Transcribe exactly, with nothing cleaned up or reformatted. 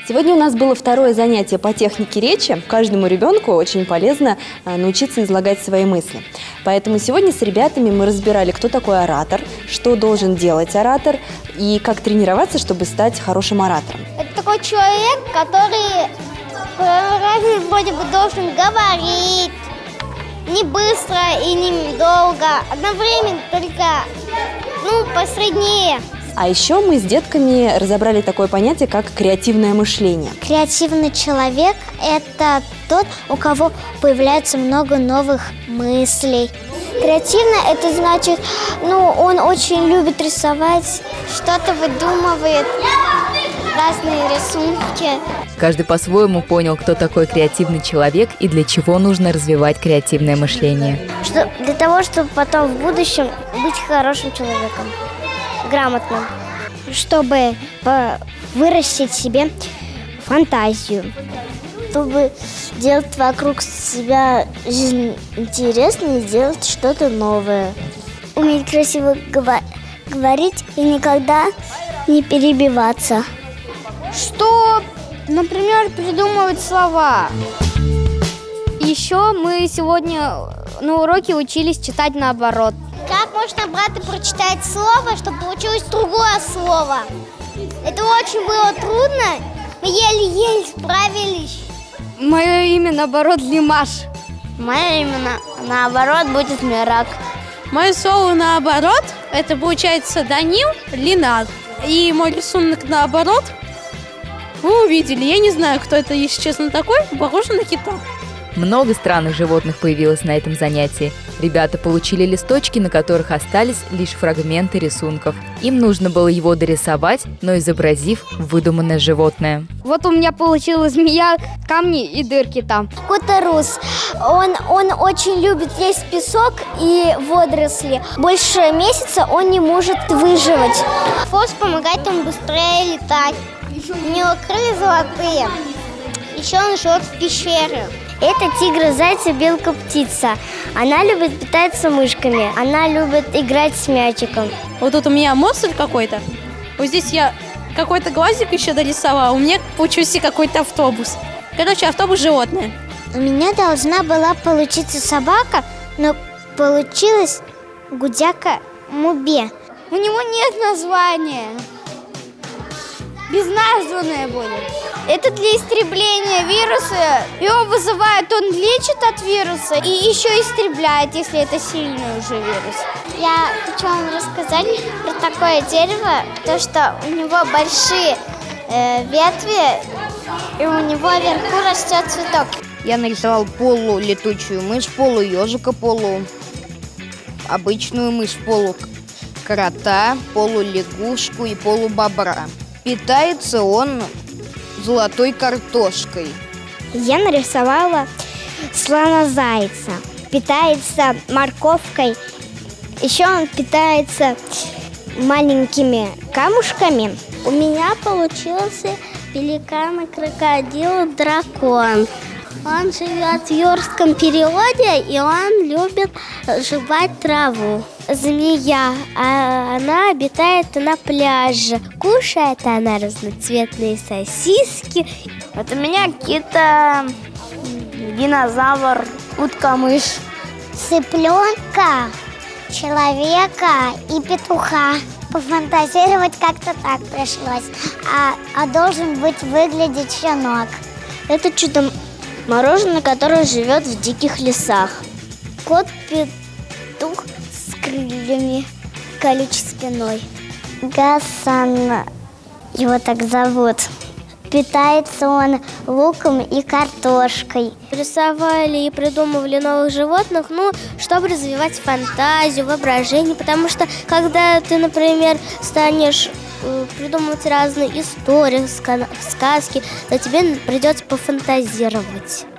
Сегодня у нас было второе занятие по технике речи. Каждому ребенку очень полезно научиться излагать свои мысли. Поэтому сегодня с ребятами мы разбирали, кто такой оратор, что должен делать оратор и как тренироваться, чтобы стать хорошим оратором. Это такой человек, который вроде бы должен говорить не быстро и не долго, одновременно только, ну, посреднее. А еще мы с детками разобрали такое понятие, как креативное мышление. Креативный человек – это тот, у кого появляется много новых мыслей. Креативно – это значит, ну, он очень любит рисовать, что-то выдумывает, разные рисунки. Каждый по-своему понял, кто такой креативный человек и для чего нужно развивать креативное мышление. Что, для того, чтобы потом в будущем быть хорошим человеком. Грамотным, чтобы вырастить себе фантазию, чтобы делать вокруг себя жизнь интересной и сделать что-то новое. Уметь красиво гова- говорить и никогда не перебиваться. Что, например, придумывать слова. Еще мы сегодня на уроке учились читать наоборот. Как можно брать и прочитать слово, чтобы получилось другое слово? Это очень было трудно, мы еле-еле справились. Мое имя, наоборот, Лимаш. Мое имя, наоборот, будет Мирак. Мое слово, наоборот, это получается Данил Линар. И мой рисунок, наоборот, вы увидели. Я не знаю, кто это, если честно, такой, похоже на кита. Много странных животных появилось на этом занятии. Ребята получили листочки, на которых остались лишь фрагменты рисунков. Им нужно было его дорисовать, но изобразив выдуманное животное. Вот у меня получилась змея, камни и дырки там. Кутарус. Он, он очень любит есть песок и водоросли. Больше месяца он не может выживать. Хвост помогает ему быстрее летать. У него крылья золотые. Еще он живет в пещере. Это тигр, зайца, белка, птица. Она любит питаться мышками. Она любит играть с мячиком. Вот тут у меня монстр какой-то. Вот здесь я какой-то глазик еще дорисовала. У меня получился какой-то автобус. Короче, автобус животное. У меня должна была получиться собака, но получилась гудяка Мубе. У него нет названия. Безназванное будет. Это для истребления вируса. Его вызывает, он лечит от вируса и еще истребляет, если это сильный уже вирус. Я хочу вам рассказать про такое дерево, то что у него большие э, ветви, и у него вверху растет цветок. Я нарисовал полулетучую мышь, полуежика, полу обычную мышь, полукрота, полулягушку и полубобра. Питается он золотой картошкой. Я нарисовала слона-зайца. Питается морковкой. Еще он питается маленькими камушками. У меня получился пеликан-крокодил-дракон. Он живет в Юрском периоде, и он любит жевать траву. Змея, а она обитает на пляже. Кушает она разноцветные сосиски. Вот у меня кита, динозавр, утка-мышь. Цыпленка, человека и петуха. Пофантазировать как-то так пришлось. А, а должен быть выглядеть щенок. Это чудо-мороженое, которое живет в диких лесах. Кот-петух с крыльями, колючей спиной. Гасан, его так зовут. Питается он луком и картошкой. Рисовали и придумывали новых животных, ну, чтобы развивать фантазию, воображение. Потому что, когда ты, например, станешь э, придумывать разные истории, сказки, то тебе придется пофантазировать.